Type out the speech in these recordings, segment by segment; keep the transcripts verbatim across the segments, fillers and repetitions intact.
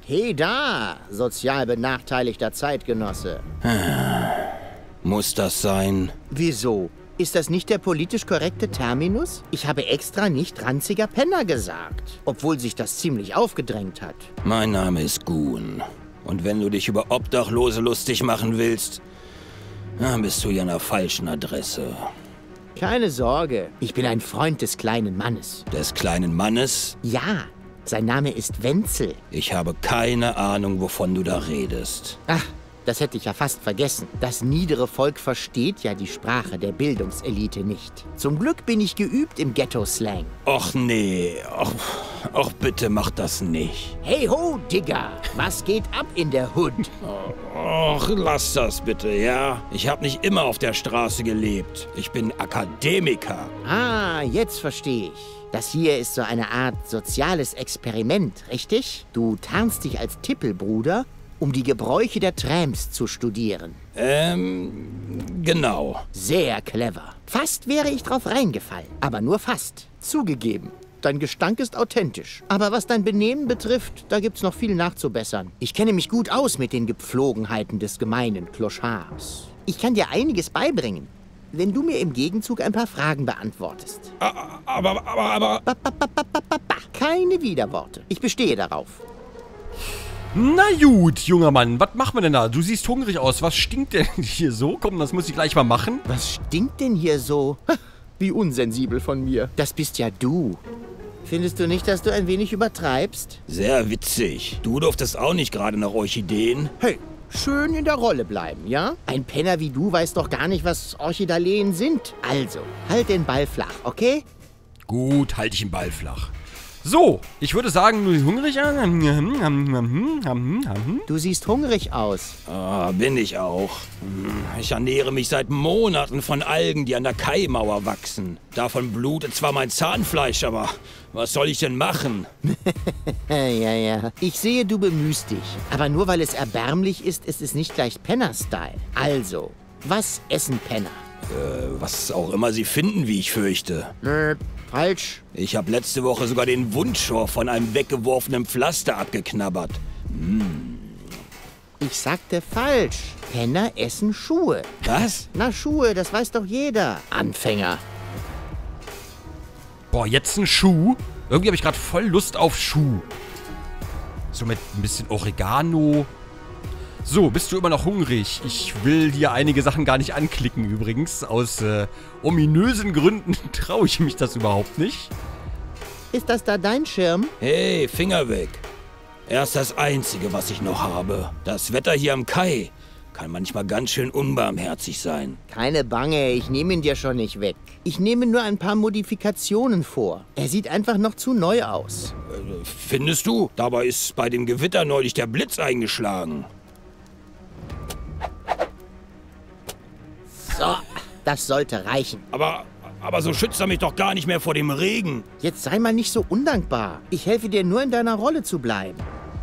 Hey da, sozial benachteiligter Zeitgenosse. Muss das sein? Wieso? Ist das nicht der politisch korrekte Terminus? Ich habe extra nicht ranziger Penner gesagt, obwohl sich das ziemlich aufgedrängt hat. Mein Name ist Gun. Und wenn du dich über Obdachlose lustig machen willst, dann bist du ja an der falschen Adresse. Keine Sorge, ich bin ein Freund des kleinen Mannes. Des kleinen Mannes? Ja, sein Name ist Wenzel. Ich habe keine Ahnung, wovon du da redest. Ach, das hätte ich ja fast vergessen. Das niedere Volk versteht ja die Sprache der Bildungselite nicht. Zum Glück bin ich geübt im Ghetto-Slang. Och nee, och, och bitte mach das nicht. Hey ho, Digger, was geht ab in der Hood? Och, lass das bitte, ja? Ich habe nicht immer auf der Straße gelebt. Ich bin Akademiker. Ah, jetzt verstehe ich. Das hier ist so eine Art soziales Experiment, richtig? Du tarnst dich als Tippelbruder, um die Gebräuche der Tramps zu studieren. Ähm, genau. Sehr clever. Fast wäre ich drauf reingefallen, aber nur fast. Zugegeben, dein Gestank ist authentisch. Aber was dein Benehmen betrifft, da gibt's noch viel nachzubessern. Ich kenne mich gut aus mit den Gepflogenheiten des gemeinen Clochards. Ich kann dir einiges beibringen, wenn du mir im Gegenzug ein paar Fragen beantwortest. Aber, aber, aber... Ba, ba, ba, ba, ba, ba, ba. Keine Widerworte. Ich bestehe darauf. Na gut, junger Mann, was machen wir denn da? Du siehst hungrig aus. Was stinkt denn hier so? Komm, das muss ich gleich mal machen. Was stinkt denn hier so? Wie unsensibel von mir. Das bist ja du. Findest du nicht, dass du ein wenig übertreibst? Sehr witzig. Du durftest auch nicht gerade nach Orchideen. Hey, schön in der Rolle bleiben, ja? Ein Penner wie du weiß doch gar nicht, was Orchidaleen sind. Also, halt den Ball flach, okay? Gut, halte ich den Ball flach. So, ich würde sagen, du bist hungrig. Du siehst hungrig aus. Ah, bin ich auch. Ich ernähre mich seit Monaten von Algen, die an der Kaimauer wachsen. Davon blutet zwar mein Zahnfleisch, aber was soll ich denn machen? Ja, ja. Ich sehe, du bemühst dich. Aber nur weil es erbärmlich ist, ist es nicht gleich Penner-Style. Also, was essen Penner? Äh, was auch immer sie finden, wie ich fürchte. Nö, falsch. Ich habe letzte Woche sogar den Wundschor von einem weggeworfenen Pflaster abgeknabbert. Mm. Ich sagte falsch. Penner essen Schuhe. Was? Na, Schuhe, das weiß doch jeder. Anfänger. Boah, jetzt ein Schuh. Irgendwie habe ich gerade voll Lust auf Schuh. So mit ein bisschen Oregano. So, bist du immer noch hungrig? Ich will dir einige Sachen gar nicht anklicken übrigens. Aus äh, ominösen Gründen traue ich mich das überhaupt nicht. Ist das da dein Schirm? Hey, Finger weg. Er ist das Einzige, was ich noch habe. Das Wetter hier am Kai kann manchmal ganz schön unbarmherzig sein. Keine Bange, ich nehme ihn dir schon nicht weg. Ich nehme nur ein paar Modifikationen vor. Er sieht einfach noch zu neu aus. Äh, findest du? Dabei ist bei dem Gewitter neulich der Blitz eingeschlagen. So, das sollte reichen. Aber, aber so schützt er mich doch gar nicht mehr vor dem Regen. Jetzt sei mal nicht so undankbar. Ich helfe dir nur, in deiner Rolle zu bleiben.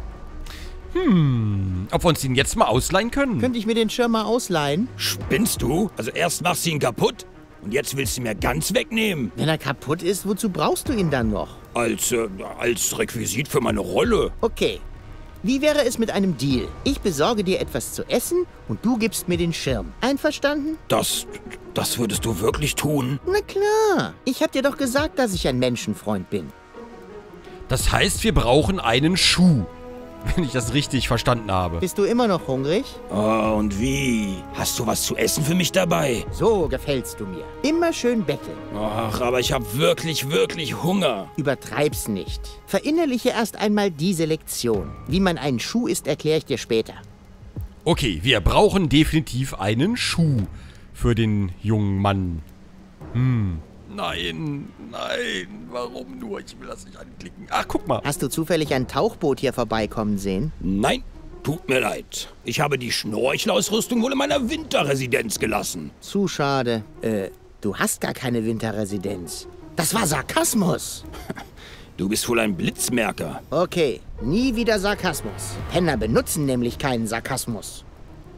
Hm, ob wir uns den jetzt mal ausleihen können? Könnte ich mir den Schirm mal ausleihen? Spinnst du? Also erst machst du ihn kaputt und jetzt willst du ihn mir ganz wegnehmen. Wenn er kaputt ist, wozu brauchst du ihn dann noch? Als, äh, als Requisit für meine Rolle. Okay. Wie wäre es mit einem Deal? Ich besorge dir etwas zu essen und du gibst mir den Schirm. Einverstanden? Das, das würdest du wirklich tun? Na klar. Ich hab dir doch gesagt, dass ich ein Menschenfreund bin. Das heißt, wir brauchen einen Schuh. Wenn ich das richtig verstanden habe. Bist du immer noch hungrig? Oh, und wie? Hast du was zu essen für mich dabei? So gefällst du mir. Immer schön betteln. Ach, aber ich habe wirklich, wirklich Hunger. Übertreib's nicht. Verinnerliche erst einmal diese Lektion. Wie man einen Schuh isst, erkläre ich dir später. Okay, wir brauchen definitiv einen Schuh für den jungen Mann. Hm. Nein, nein, warum nur? Ich will das nicht anklicken. Ach, guck mal. Hast du zufällig ein Tauchboot hier vorbeikommen sehen? Nein, tut mir leid. Ich habe die Schnorchelausrüstung wohl in meiner Winterresidenz gelassen. Zu schade. Äh, du hast gar keine Winterresidenz. Das war Sarkasmus. Du bist wohl ein Blitzmerker. Okay, nie wieder Sarkasmus. Penner benutzen nämlich keinen Sarkasmus.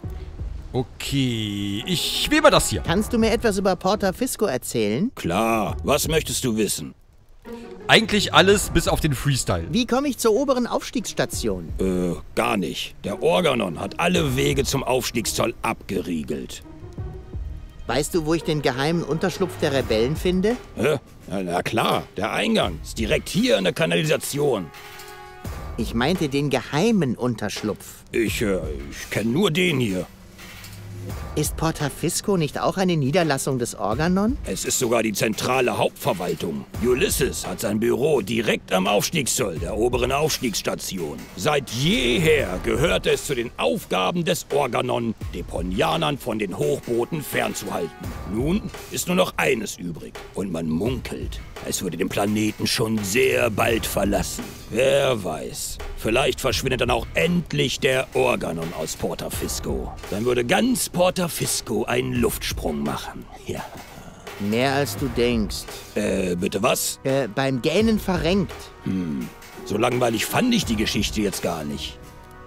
Okay, ich wähle mal das hier. Kannst du mir etwas über Porta Fisco erzählen? Klar, was möchtest du wissen? Eigentlich alles bis auf den Freestyle. Wie komme ich zur oberen Aufstiegsstation? Äh, gar nicht. Der Organon hat alle Wege zum Aufstiegszoll abgeriegelt. Weißt du, wo ich den geheimen Unterschlupf der Rebellen finde? Hä? Na, na klar, der Eingang ist direkt hier in der Kanalisation. Ich meinte den geheimen Unterschlupf. Ich, äh, ich kenne nur den hier. Ist Portafisco nicht auch eine Niederlassung des Organon? Es ist sogar die zentrale Hauptverwaltung. Ulysses hat sein Büro direkt am Aufstiegszoll, der oberen Aufstiegsstation. Seit jeher gehört es zu den Aufgaben des Organon, Deponianern von den Hochbooten fernzuhalten. Nun ist nur noch eines übrig. Und man munkelt, es würde den Planeten schon sehr bald verlassen. Wer weiß, vielleicht verschwindet dann auch endlich der Organon aus Portafisco. Dann würde ganz Portafisco einen Luftsprung machen. Ja. Mehr als du denkst. Äh, bitte was? Äh, beim Gähnen verrenkt. Hm, so langweilig fand ich die Geschichte jetzt gar nicht.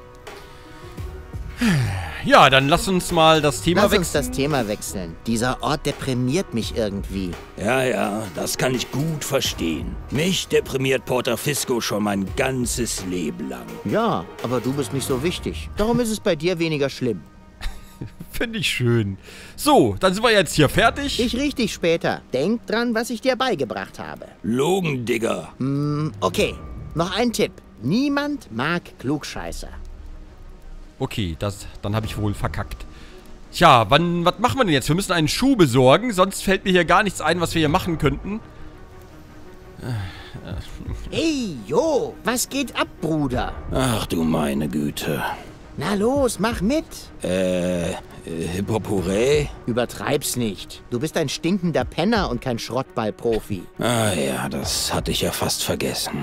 Ja, dann lass uns mal das Thema Lass wechseln. uns das Thema wechseln. Dieser Ort deprimiert mich irgendwie. Ja, ja, das kann ich gut verstehen. Mich deprimiert Portafisco schon mein ganzes Leben lang. Ja, aber du bist nicht so wichtig. Darum ist es bei dir weniger schlimm. Finde ich schön. So, dann sind wir jetzt hier fertig. Ich riech dich später. Denk dran, was ich dir beigebracht habe. Logen, Digger. Hm, okay. Noch ein Tipp. Niemand mag Klugscheißer. Okay, das, dann habe ich wohl verkackt. Tja, wann, was machen wir denn jetzt? Wir müssen einen Schuh besorgen, sonst fällt mir hier gar nichts ein, was wir hier machen könnten. Hey, jo, was geht ab, Bruder? Ach du meine Güte. Na los, mach mit. Äh, äh Hippopuree? Übertreib's nicht. Du bist ein stinkender Penner und kein Schrottballprofi. Ah ja, das hatte ich ja fast vergessen.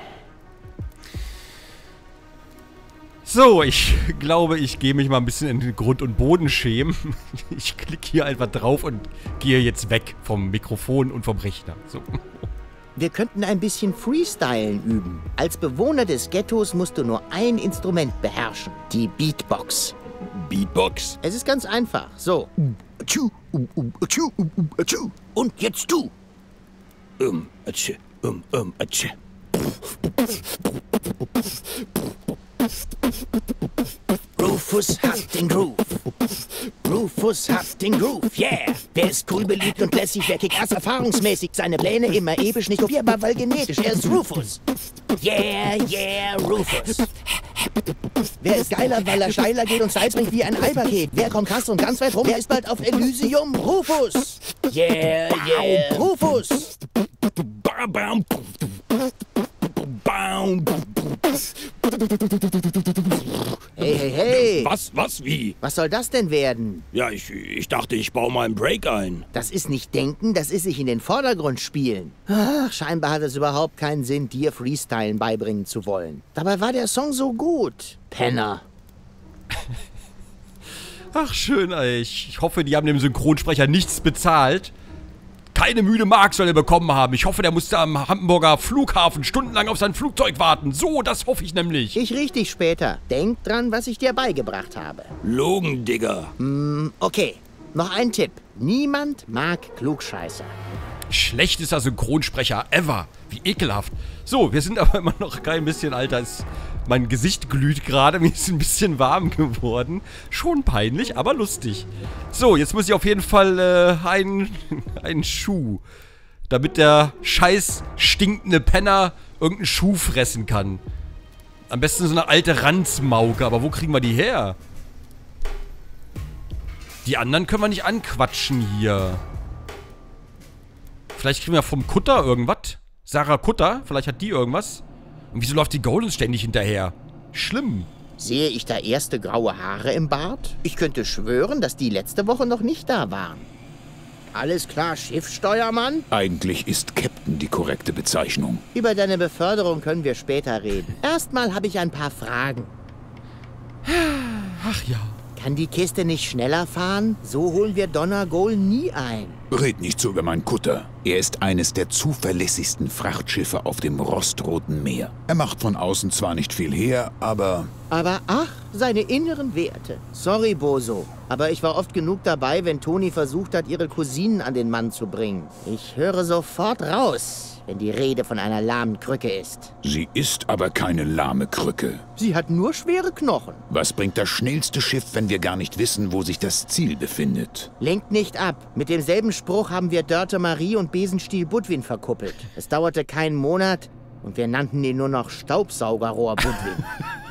So, ich glaube, ich gehe mich mal ein bisschen in den Grund und Boden schämen. Ich klicke hier einfach drauf und gehe jetzt weg vom Mikrofon und vom Rechner. So. Wir könnten ein bisschen Freestylen üben. Als Bewohner des Ghettos musst du nur ein Instrument beherrschen. Die Beatbox. Beatbox? Es ist ganz einfach. So. Und jetzt du. Um, atsche, um, um, atsche. Rufus hat den Groove. Rufus hat den Groove, yeah. Wer ist cool, beliebt und lässig, wer kickt erst erfahrungsmäßig. Seine Pläne immer episch, nicht kopierbar, weil genetisch. Er ist Rufus. Yeah, yeah, Rufus. Wer ist geiler, weil er steiler geht und Styles bringt wie ein Eipaket. Wer kommt krass und ganz weit rum, wer ist bald auf Elysium? Rufus. Yeah, yeah, Rufus. Bam, bam. Bam. Hey, hey, hey. Was, was, wie? Was soll das denn werden? Ja, ich, ich dachte, ich baue mal einen Break ein. Das ist nicht denken, das ist sich in den Vordergrund spielen. Ach, scheinbar hat es überhaupt keinen Sinn, dir Freestylen beibringen zu wollen. Dabei war der Song so gut. Penner. Ach, schön, ey. Ich hoffe, die haben dem Synchronsprecher nichts bezahlt. Keine müde Mark soll er bekommen haben. Ich hoffe, der musste am Hamburger Flughafen stundenlang auf sein Flugzeug warten. So, das hoffe ich nämlich. Ich riech dich später. Denk dran, was ich dir beigebracht habe. Logen, Digger. Hm, okay. Noch ein Tipp. Niemand mag Klugscheißer. Schlechtester Synchronsprecher ever. Wie ekelhaft. So, wir sind aber immer noch kein bisschen, Alter. Es, mein Gesicht glüht gerade. Mir ist ein bisschen warm geworden. Schon peinlich, aber lustig. So, jetzt muss ich auf jeden Fall äh, einen, einen Schuh. Damit der scheiß stinkende Penner irgendeinen Schuh fressen kann. Am besten so eine alte Ranzmauke. Aber wo kriegen wir die her? Die anderen können wir nicht anquatschen hier. Vielleicht kriegen wir vom Kutter irgendwas. Sarah Kutter, vielleicht hat die irgendwas. Und wieso läuft die Golden ständig hinterher? Schlimm. Sehe ich da erste graue Haare im Bart? Ich könnte schwören, dass die letzte Woche noch nicht da waren. Alles klar, Schiffssteuermann? Eigentlich ist Captain die korrekte Bezeichnung. Über deine Beförderung können wir später reden. Erstmal habe ich ein paar Fragen. Ach ja. Kann die Kiste nicht schneller fahren? So holen wir Donnergol nie ein. Red nicht so über meinen Kutter. Er ist eines der zuverlässigsten Frachtschiffe auf dem rostroten Meer. Er macht von außen zwar nicht viel her, aber... Aber ach, seine inneren Werte. Sorry, Boso, aber ich war oft genug dabei, wenn Toni versucht hat, ihre Cousinen an den Mann zu bringen. Ich höre sofort raus. wenn die Rede von einer lahmen Krücke ist. Sie ist aber keine lahme Krücke. Sie hat nur schwere Knochen. Was bringt das schnellste Schiff, wenn wir gar nicht wissen, wo sich das Ziel befindet? Lenkt nicht ab. Mit demselben Spruch haben wir Dörte Marie und Besenstiel Budwin verkuppelt. Es dauerte keinen Monat und wir nannten ihn nur noch Staubsaugerrohr Budwin.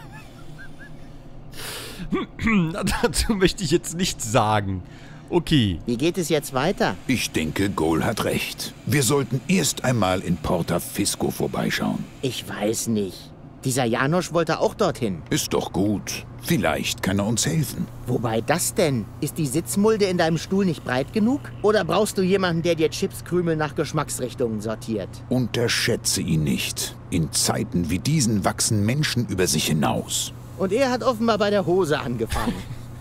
Dazu möchte ich jetzt nichts sagen. Okay. Wie geht es jetzt weiter? Ich denke, Goal hat recht. Wir sollten erst einmal in Porta Fisco vorbeischauen. Ich weiß nicht. Dieser Janosch wollte auch dorthin. Ist doch gut. Vielleicht kann er uns helfen. Wobei das denn? Ist die Sitzmulde in deinem Stuhl nicht breit genug? Oder brauchst du jemanden, der dir Chipskrümel nach Geschmacksrichtungen sortiert? Unterschätze ihn nicht. In Zeiten wie diesen wachsen Menschen über sich hinaus. Und er hat offenbar bei der Hose angefangen.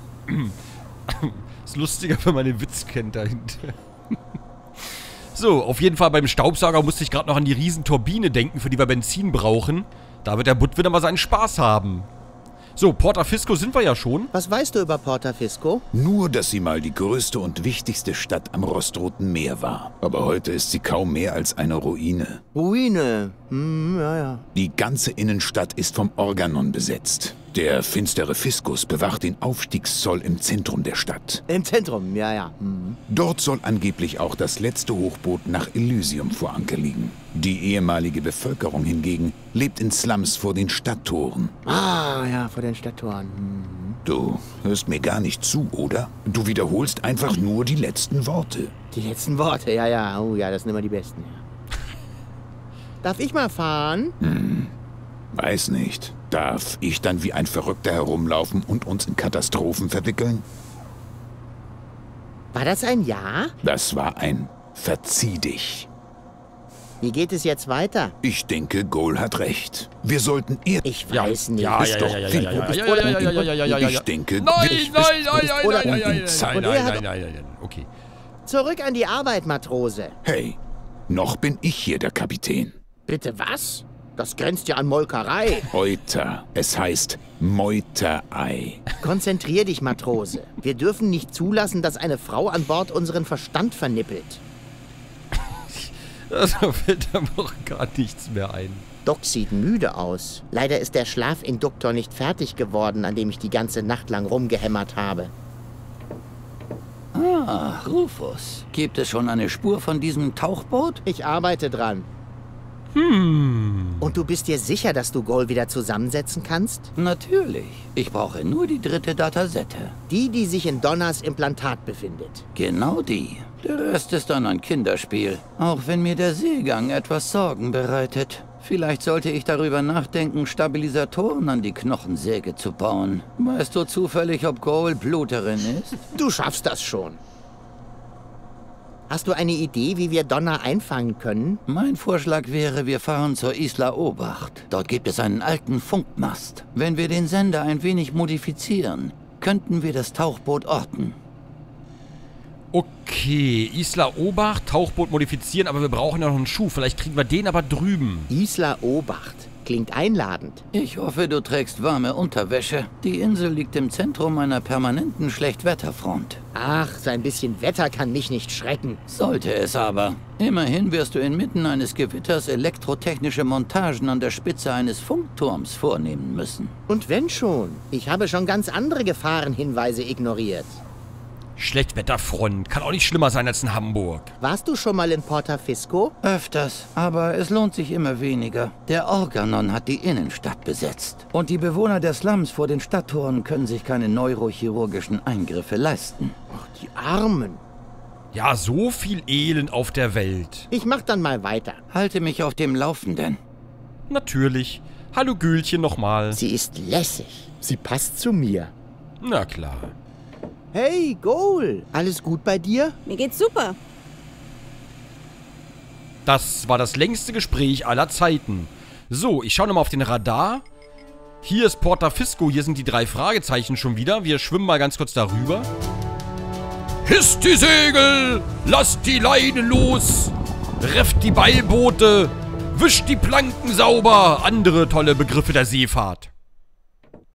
Ist lustiger, wenn man den Witz kennt dahinter. So, auf jeden Fall beim Staubsauger musste ich gerade noch an die Riesenturbine denken, für die wir Benzin brauchen. Da wird der Budwin mal seinen Spaß haben. So, Porta Fisco sind wir ja schon. Was weißt du über Porta Fisco? Nur, dass sie mal die größte und wichtigste Stadt am Rostroten Meer war. Aber heute ist sie kaum mehr als eine Ruine. Ruine. Hm, ja, ja. Die ganze Innenstadt ist vom Organon besetzt. Der finstere Fiskus bewacht den Aufstiegszoll im Zentrum der Stadt. Im Zentrum, ja, ja. Hm. Dort soll angeblich auch das letzte Hochboot nach Elysium vor Anker liegen. Die ehemalige Bevölkerung hingegen lebt in Slums vor den Stadttoren. Ah, ja, vor den Stadttoren. Hm. Du hörst mir gar nicht zu, oder? Du wiederholst einfach nur die letzten Worte. Die letzten Worte, ja, ja. Oh ja, das sind immer die besten. Ja. Darf ich mal fahren? Hm. Weiß nicht. Darf ich dann wie ein Verrückter herumlaufen und uns in Katastrophen verwickeln? War das ein Ja? Das war ein Verzieh dich. Wie geht es jetzt weiter? Ich denke, Goal hat recht. Wir sollten eher... Ich weiß nicht. Ja, Ist ja, doch ja, ja, viel. ja, ja, Bist ja, oder ja, ja, ja, ja, ja, ja, ja. Ich denke... Nein, bist- nein, bist- nein, bist- nein, oder nein, nein, in nein, Zeit- nein, Und er nein, hat- nein, nein, nein, okay. Zurück an die Arbeit, Matrose. Hey, noch bin ich hier der Kapitän. Bitte was? Das grenzt ja an Molkerei. Euter. Es heißt Meuterei. Konzentrier dich, Matrose. Wir dürfen nicht zulassen, dass eine Frau an Bord unseren Verstand vernippelt. Da fällt einem auch gar nichts mehr ein. Doc sieht müde aus. Leider ist der Schlafinduktor nicht fertig geworden, an dem ich die ganze Nacht lang rumgehämmert habe. Ah, Rufus. Gibt es schon eine Spur von diesem Tauchboot? Ich arbeite dran. Hm. Und du bist dir sicher, dass du Goal wieder zusammensetzen kannst? Natürlich. Ich brauche nur die dritte Datasette. Die, die sich in Donners Implantat befindet. Genau die. Der Rest ist dann ein Kinderspiel. Auch wenn mir der Seegang etwas Sorgen bereitet. Vielleicht sollte ich darüber nachdenken, Stabilisatoren an die Knochensäge zu bauen. Weißt du zufällig, ob Goal Bluterin ist? Du schaffst das schon. Hast du eine Idee, wie wir Donner einfangen können? Mein Vorschlag wäre, wir fahren zur Isla Obacht. Dort gibt es einen alten Funkmast. Wenn wir den Sender ein wenig modifizieren, könnten wir das Tauchboot orten. Okay, Isla Obacht, Tauchboot modifizieren, aber wir brauchen ja noch einen Schuh. Vielleicht kriegen wir den aber drüben. Isla Obacht. Klingt einladend. Ich hoffe, du trägst warme Unterwäsche. Die Insel liegt im Zentrum einer permanenten Schlechtwetterfront. Ach, so ein bisschen Wetter kann mich nicht schrecken. Sollte es aber. Immerhin wirst du inmitten eines Gewitters elektrotechnische Montagen an der Spitze eines Funkturms vornehmen müssen. Und wenn schon. Ich habe schon ganz andere Gefahrenhinweise ignoriert. Schlechtwetterfront. Kann auch nicht schlimmer sein als in Hamburg. Warst du schon mal in Porta Fisco? Öfters, aber es lohnt sich immer weniger. Der Organon hat die Innenstadt besetzt. Und die Bewohner der Slums vor den Stadttoren können sich keine neurochirurgischen Eingriffe leisten. Ach, die Armen. Ja, so viel Elend auf der Welt. Ich mach dann mal weiter. Halte mich auf dem Laufenden. Natürlich. Hallo Gülchen nochmal. Sie ist lässig. Sie passt zu mir. Na klar. Hey, Goal. Alles gut bei dir? Mir geht's super. Das war das längste Gespräch aller Zeiten. So, ich schaue nochmal auf den Radar. Hier ist Porta Fisco, hier sind die drei Fragezeichen schon wieder. Wir schwimmen mal ganz kurz darüber. Hisst die Segel! Lasst die Leine los! Refft die Beilboote! Wischt die Planken sauber! Andere tolle Begriffe der Seefahrt.